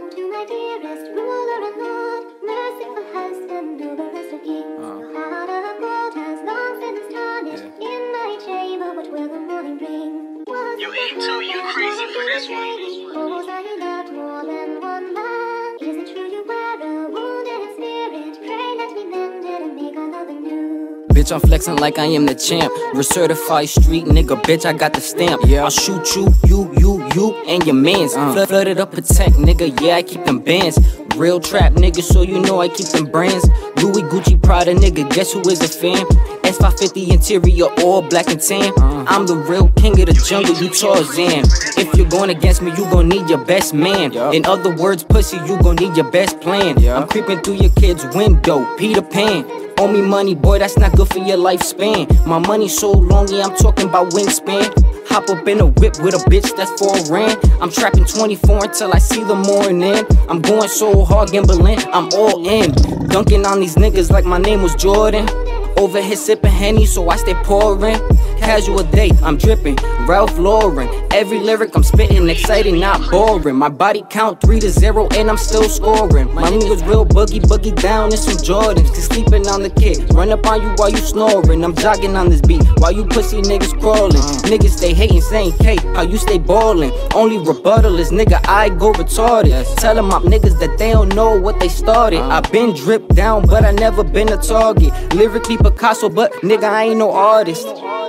to my dearest ruler and Lord, merciful husband over us of kings. Your heart of gold has long since tarnished. In my chamber, what will the morning bring? You A2, you crazy for this one. Oh, are you loved more than one man? Is it true you wear a wounded spirit? Pray let me mend it and make another new. Bitch, I'm flexing like I am the champ. Recertified street nigga, bitch, I got the stamp. Yeah, I'll shoot you, and your mans. Flooded up protect, nigga, yeah, I keep them bands. Real trap nigga, so you know I keep them brands. Louis, Gucci, Prada, nigga, guess who is a fan? S550 interior, all black and tan. I'm the real king of the jungle, you Tarzan. If you're going against me, you gon' need your best man. In other words, pussy, you gon' need your best plan. I'm creeping through your kid's window, Peter Pan. Owe me money, boy, that's not good for your lifespan. My money so long, yeah, I'm talking about wingspan. Hop up in a whip with a bitch that's $4 I'm trapping 24 until I see the morning. I'm going so hard, gambling, I'm all in. Dunking on these niggas like my name was Jordan. Over here sipping Henny, so I stay pouring. Casual day, I'm dripping, Ralph Lauren. Every lyric I'm spitting, exciting, not boring. My body count 3 to 0 and I'm still scoring. My niggas real boogie down in some Jordans. Cause sleeping on the kid, run up on you while you snoring. I'm jogging on this beat, while you pussy niggas crawling. Niggas stay hating, saying K, how you stay ballin'. Only rebuttal is nigga, I go retarded. Tell them up niggas that they don't know what they started. I been dripped down, but I never been a target. Lyrically Picasso, but nigga, I ain't no artist.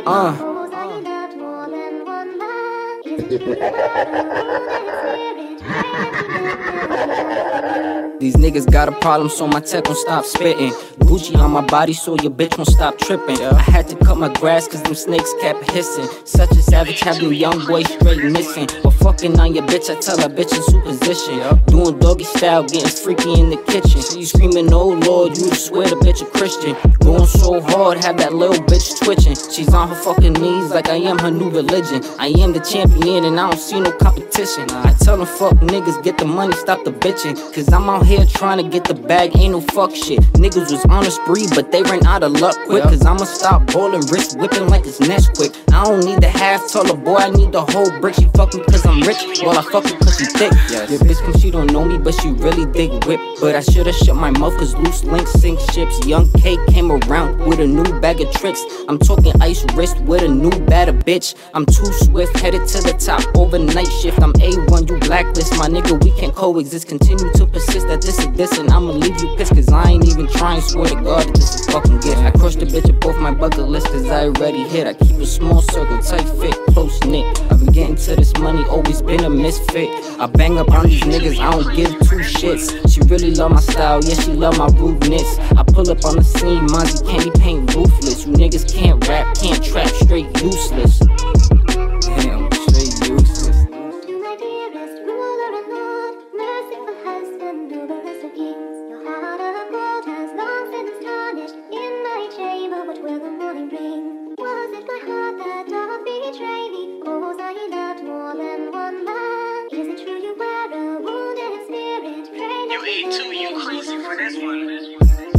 These niggas got a problem, so my tech won't stop spitting. Gucci on my body, so your bitch won't stop tripping. I had to cut my grass, cause them snakes kept hissing. Such a savage, having young boy straight missing. But fucking on your bitch, I tell her bitch in superposition. Doing doggy style, getting freaky in the kitchen. You screaming, oh lord, you swear the bitch a Christian. Going so hard, have that little bitch twitching. She's on her fucking knees like I am her new religion. I am the champion and I don't see no competition. I tell them fuck niggas, get the money, stop the bitching. Cause I'm out here trying to get the bag, ain't no fuck shit. Niggas was on a spree, but they ran out of luck quick. Cause I'ma stop bowling, wrist whipping like it's Nesquik. I don't need the half taller boy, I need the whole brick. She fuck me cause I'm rich, while I fuck her cause she thick. Your bitch cause she don't know me, but she really dig whip. But I should've shut my mouth cause loose links sink ships. Young K came around with a new bag of tricks. I'm talking ice wrist with a new batter bitch. I'm too swift, headed to the top, overnight shift. I'm A1, you blacklist, my nigga, we can't coexist. Continue to persist that this is this, and I'ma leave you pissed. Cause I ain't even trying, swear to God that this is fucking good. I crushed the bitch up off my bucket list cause I already hit. I keep a small circle, tight fit, close knit. I've been getting to this money, always been a misfit. I bang up on these niggas, I don't give 2 shits. She really love my style, yeah, she love my rudeness. I pull up on the scene, Monty candy paint ruthless. You niggas can't rap, can't trap, straight useless. Damn, straight useless. To my dearest ruler and Lord, merciful husband over us of kings. Your heart of gold has long since tarnished. In my chamber, what will the morning bring? Was it my heart that doth betray me? Or was I loved more than one man? Is it true you wear a wounded spirit? Pray You A2, you crazy for this one.